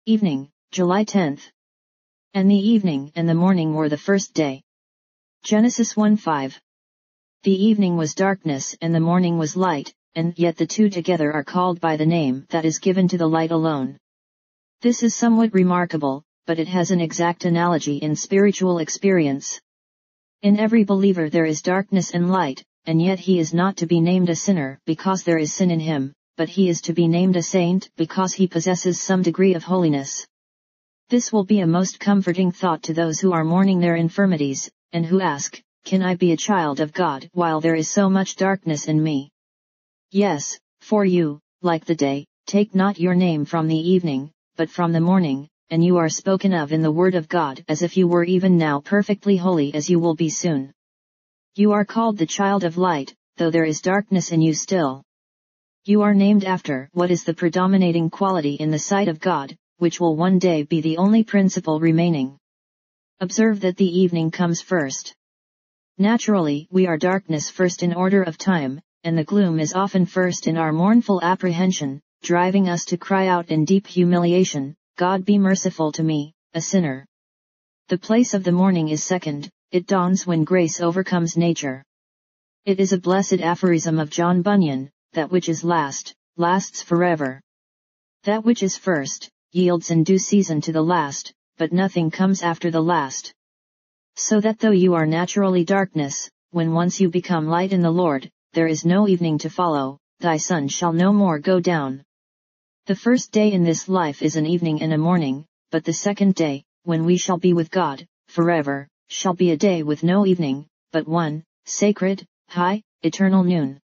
Evening, July 10th. And the evening and the morning were the first day. Genesis 1:5. The evening was darkness and the morning was light, and yet the two together are called by the name that is given to the light alone. This is somewhat remarkable, but it has an exact analogy in spiritual experience. In every believer there is darkness and light, and yet he is not to be named a sinner because there is sin in him, but he is to be named a saint because he possesses some degree of holiness. This will be a most comforting thought to those who are mourning their infirmities, and who ask, "Can I be a child of God while there is so much darkness in me?" Yes, for you, like the day, take not your name from the evening, but from the morning, and you are spoken of in the Word of God as if you were even now perfectly holy as you will be soon. You are called the child of light, though there is darkness in you still. You are named after what is the predominating quality in the sight of God, which will one day be the only principle remaining. Observe that the evening comes first. Naturally, we are darkness first in order of time, and the gloom is often first in our mournful apprehension, driving us to cry out in deep humiliation, "God be merciful to me, a sinner." The place of the morning is second, it dawns when grace overcomes nature. It is a blessed aphorism of John Bunyan, "That which is last, lasts forever. That which is first, yields in due season to the last, but nothing comes after the last." So that though you are naturally darkness, when once you become light in the Lord, there is no evening to follow, thy sun shall no more go down. The first day in this life is an evening and a morning, but the second day, when we shall be with God, forever, shall be a day with no evening, but one, sacred, high, eternal noon.